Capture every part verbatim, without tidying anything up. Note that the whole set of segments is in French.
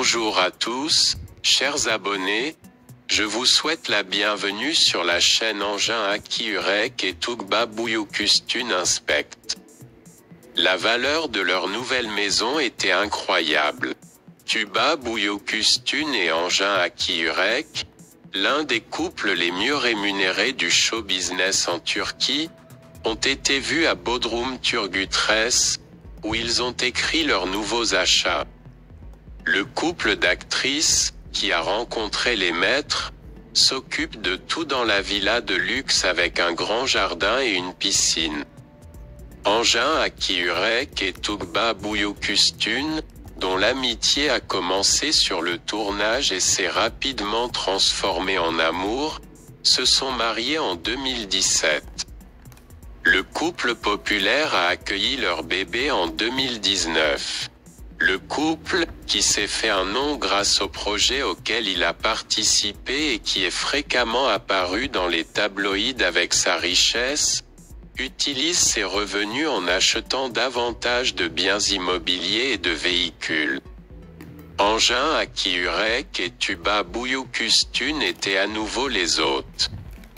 Bonjour à tous, chers abonnés, je vous souhaite la bienvenue sur la chaîne Engin Akiurek et Tugba Buyukustun Inspect. La valeur de leur nouvelle maison était incroyable. Tuba Buyukustun et Engin Akiurek, l'un des couples les mieux rémunérés du show business en Turquie, ont été vus à Bodrum Turgütres, où ils ont écrit leurs nouveaux achats. Le couple d'actrices, qui a rencontré les maîtres, s'occupe de tout dans la villa de luxe avec un grand jardin et une piscine. Engin Akiurek et Tugba Buyukustun, dont l'amitié a commencé sur le tournage et s'est rapidement transformée en amour, se sont mariés en deux mille dix-sept. Le couple populaire a accueilli leur bébé en deux mille dix-neuf. Le couple, qui s'est fait un nom grâce au projet auquel il a participé et qui est fréquemment apparu dans les tabloïds avec sa richesse, utilise ses revenus en achetant davantage de biens immobiliers et de véhicules. Engin Akiurek et Tuba Buyukustun étaient à nouveau les hôtes.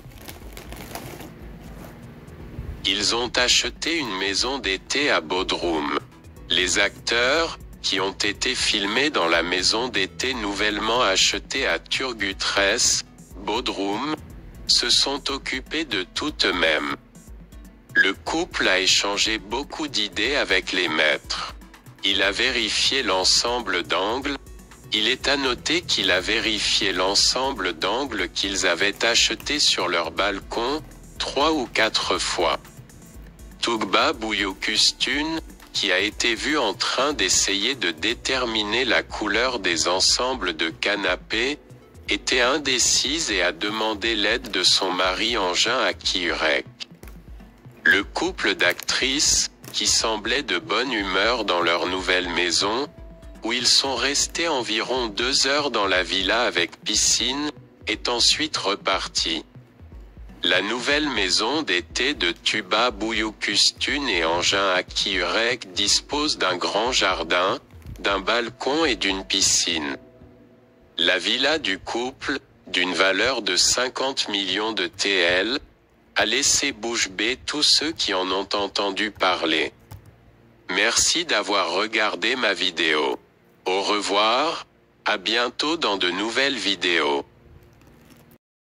Ils ont acheté une maison d'été à Bodrum. Les acteurs, qui ont été filmés dans la maison d'été nouvellement achetée à Turgütres, Bodrum, se sont occupés de tout eux-mêmes. Le couple a échangé beaucoup d'idées avec les maîtres. Il a vérifié l'ensemble d'angles. Il est à noter qu'il a vérifié l'ensemble d'angles qu'ils avaient achetés sur leur balcon, trois ou quatre fois. Tugba Buyukustun, qui a été vu en train d'essayer de déterminer la couleur des ensembles de canapés, était indécise et a demandé l'aide de son mari Engin Akiurek. Le couple d'actrices, qui semblait de bonne humeur dans leur nouvelle maison, où ils sont restés environ deux heures dans la villa avec piscine, est ensuite reparti. La nouvelle maison d'été de Tuba Buyukustun et Engin Akiurek dispose d'un grand jardin, d'un balcon et d'une piscine. La villa du couple, d'une valeur de cinquante millions de T L, a laissé bouche bée tous ceux qui en ont entendu parler. Merci d'avoir regardé ma vidéo. Au revoir, à bientôt dans de nouvelles vidéos.